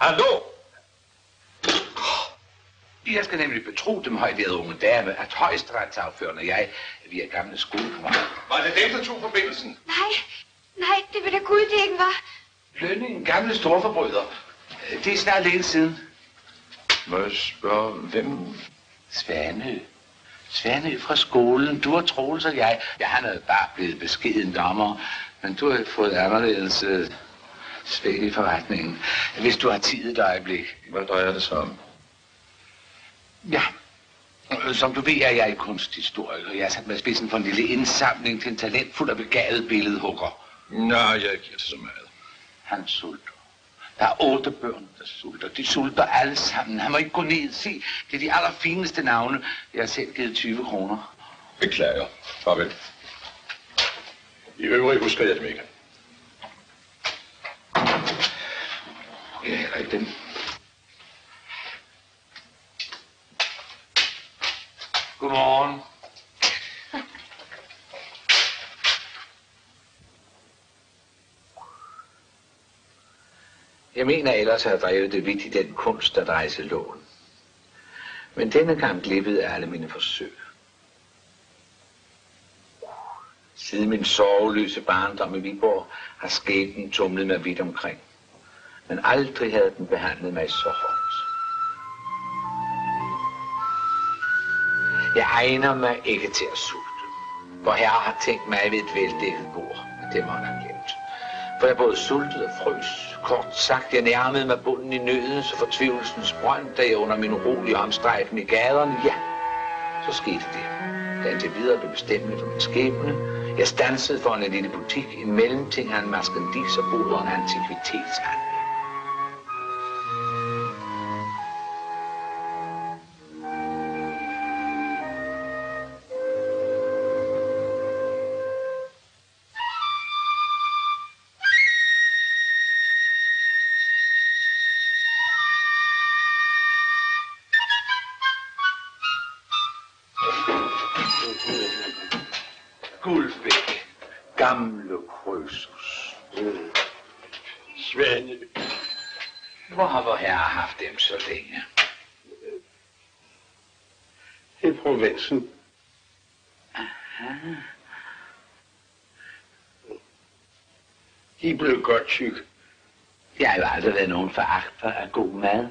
Hallo? Jeg skal nemlig betro dem højværede unge dame, at højesteretssagføren og jeg, vi er gamle skolekammerater. Var det dem, der tog forbindelsen? Nej, det vil da Gud, det ikke var. Lønningen, gamle storforbryder. Det er snart længe siden. Må jeg spørge, hvem? Svanø. Svanø fra skolen. Du og Troels og jeg. Ja, han er bare blevet beskeden dommer. Men du har fået anderledes svæg i forretningen. Hvis du har tid et øjeblik. Hvad drejer det sig om? Ja. Som du ved, er jeg kunsthistoriker. Jeg har sat mig i spidsen for en lille indsamling til en talentfuld og begavet billedhugger. Nej, jeg giver det så meget. Han sulter. Der er 8 børn, der sulter. De sulter alle sammen. Han må ikke gå ned. Se, det er de allerfineste navne. Jeg har selv givet 20 kroner. Beklager. Farvel. I øvrigt husker jeg dem ikke. Jeg er heller ikke dem. Godmorgen. Jeg mener ellers at have drevet det vidt i den kunst at rejse lån. Men denne gang glippede alle mine forsøg. Siden min sorgeløse barndom i Viborg har skæbnen tumlet mig vidt omkring. Men aldrig havde den behandlet mig så hårdt. Jeg egner mig ikke til at sulte. For herre har tænkt mig ved et veldækket bord. Men det må han have glemt. For jeg både sultede og frøs. Kort sagt, jeg nærmede mig bunden i nødens og fortvivlelsens brønd, da jeg under min urolige omstrejfen i gaderne, ja, så skete det. Da indtil videre blev bestemmende for min skæbne. Jeg stansede foran en lille butik, en mellemting af en maskandis og bod og en antikvitetshandel. Guldbæk. Gamle Krøsus. Svane. Hvor har vor herre haft dem så længe? I provinsen. Aha. De blev godt tyk. Jeg har jo aldrig været nogen foragter af god mad.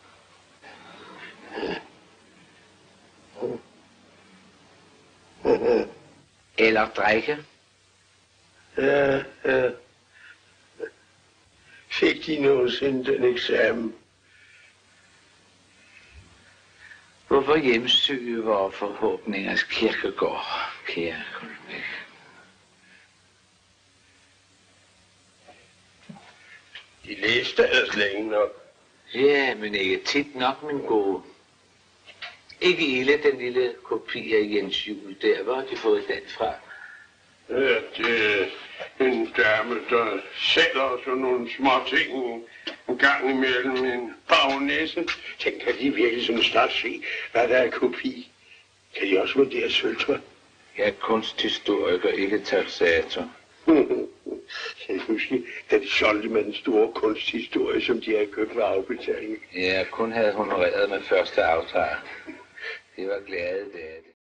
Eller drikke. Fik de nogensinde den eksamen? Hvorfor hjemsøge vores forhåbningers kirkegård, kære Guldbæk? De læste ellers længe nok. Ja, men ikke tit nok, min gode. Ikke ille den lille kopi af Jens Juel der. Hvor har de fået den fra? Ja, det er en dame, der sælger sådan nogle små ting en gang imellem en bagnæse. Tænk, kan de virkelig sådan snart se, hvad der er kopi? Kan de også vurdere sølvtøj? Jeg er kunsthistoriker, ikke taxator. Jeg husker, da de solgte med den store kunsthistorie, som de havde købt ved afbetaling. Jeg kun havde honoreret med første afdrag. Det var glade dage.